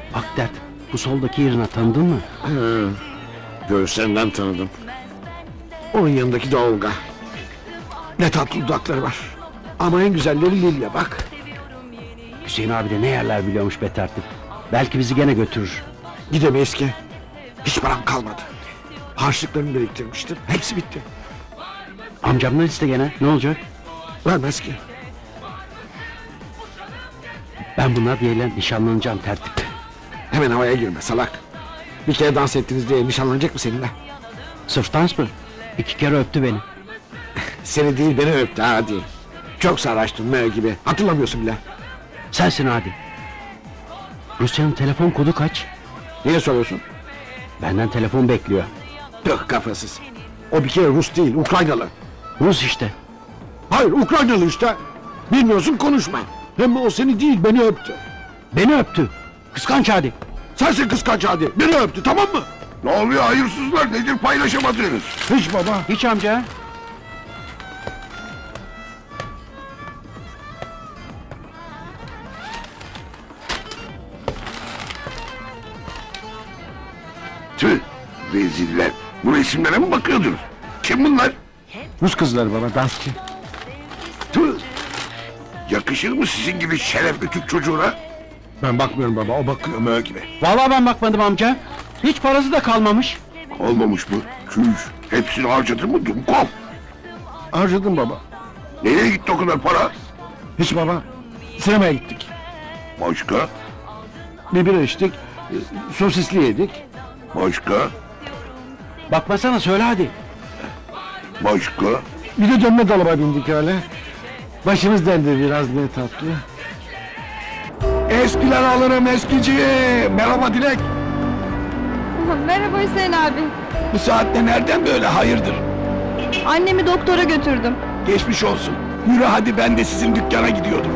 Bak dert, bu soldaki yerine tanıdın mı? Göğüslerinden tanıdım. Onun yanındaki de Olga. Ne tatlı dudakları var. Ama en güzelleri Lilya bak. Hüseyin abi de ne yerler biliyormuş be tertip. Belki bizi gene götürür. Gidemeyiz ki. Hiç param kalmadı. Harçlıklarımı biriktirmiştim. Hepsi bitti. Amcamdan iste gene, ne olacak? Vermez ki. Ben bunlar diyeyle nişanlanacağım tertip. Hemen havaya girme salak. Bir kere dans ettiniz diye nişanlanacak mı seninle? Sırf dans mı? 2 kere öptü beni. Seni değil beni öptü hadi. Çok sarhoştun Mö gibi. Hatırlamıyorsun bile. Sensin hadi. Rusya'nın telefon kodu kaç? Niye soruyorsun? Benden telefon bekliyor. Tüh kafasız. O bir kere Rus değil Ukraynalı. Rus işte. Hayır Ukraynalı işte. Bilmiyorsun konuşma. Hem o seni değil beni öptü. Beni öptü. Kıskanç hadi. Sensin kıskanç hadi. Beni öptü tamam mı? Ne oluyor hayırsızlar, nedir paylaşamadınız? Hiç baba. Hiç amca. Tüh, reziller. Bu resimlere mi bakıyordunuz? Kim bunlar? Rus kızları baba dansçı. Tüh! Yakışır mı sizin gibi şerefli Türk çocuğuna? Ben bakmıyorum baba o bakıyor Mö gibi. Vallahi ben bakmadım amca. Hiç parası da kalmamış. Olmamış mı? Çüş! Hepsini harcadın mı Dumkov? Harcadım baba. Nereye gitti o kadar para? Hiç baba. Sinemaya gittik. Başka? Bir bira içtik. Sosisli yedik. Başka? Bakmasana söyle hadi. Başka? Bir de dönme dolaba bindik öyle. Başımız döndü biraz ne tatlı. Eskiler alırım eskici. Merhaba Dilek. Merhaba Hüseyin abi. Bu saatte nereden böyle hayırdır? Annemi doktora götürdüm. Geçmiş olsun. Yürü hadi ben de sizin dükkana gidiyordum.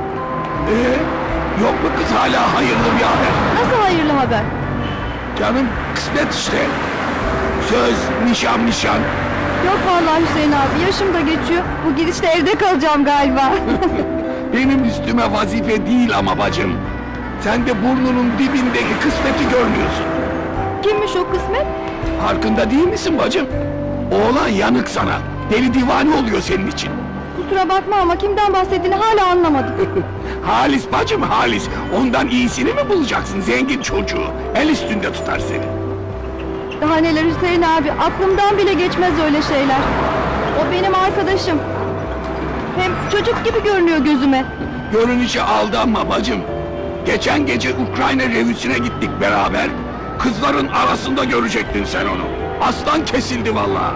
Yok mu kız hala hayırlı bir haber? Nasıl hayırlı haber? Canım kısmet işte. Söz, nişan. Yok vallahi Hüseyin abi, yaşım da geçiyor. Bu gidişle evde kalacağım galiba. Benim üstüme vazife değil ama bacım. Sen de burnunun dibindeki kısmeti görmüyorsun. Kimmiş o kısmet? Farkında değil misin bacım? Oğlan yanık sana. Deli divane oluyor senin için. Kusura bakma ama kimden bahsettiğini hala anlamadım. Halis bacım Halis. Ondan iyisini mi bulacaksın zengin çocuğu? El üstünde tutar seni. Daha neler Hüseyin abi, aklımdan bile geçmez öyle şeyler. O benim arkadaşım. Hem çocuk gibi görünüyor gözüme. Görünüşe aldanma bacım. Geçen gece Ukrayna revüsüne gittik beraber. Kızların arasında görecektin sen onu. Aslan kesildi vallahi.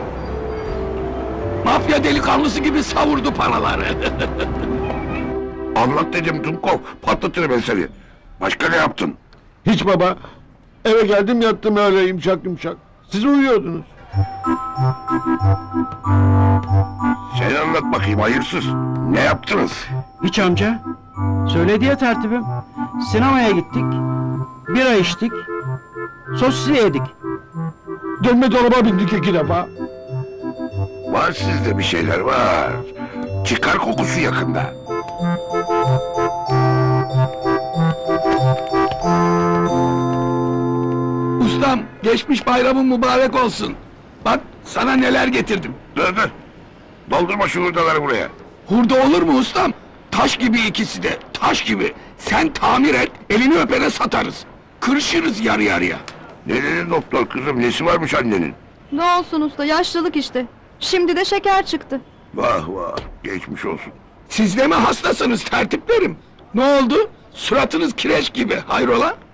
Mafya delikanlısı gibi savurdu paraları. Anlat dedim Dumkov, patlatırım ben seni. Başka ne yaptın? Hiç baba. Eve geldim yattım öyle yumuşak. Siz uyuyordunuz. Sen anlat bakayım hayırsız. Ne yaptınız? Hiç amca. Söyledi ya tertibim. Sinemaya gittik. Bira içtik. Sosisli yedik. Dönme dolaba bindik 2 defa. Var sizde bir şeyler var. Çıkar kokusu yakında. Ustam geçmiş bayramın mübarek olsun. Bak sana neler getirdim. Dur. Doldurma şu hurdaları buraya. Hurda olur mu ustam? Taş gibi ikisi de, taş gibi. Sen tamir et, elini öpene satarız. Kırışırız yarı yarıya. Ne dedi doktor kızım, nesi varmış annenin? Ne olsun usta, yaşlılık işte. Şimdi de şeker çıktı. Vah, geçmiş olsun. Siz de mi hastasınız tertiplerim? Ne oldu? Suratınız kireç gibi, hayrola?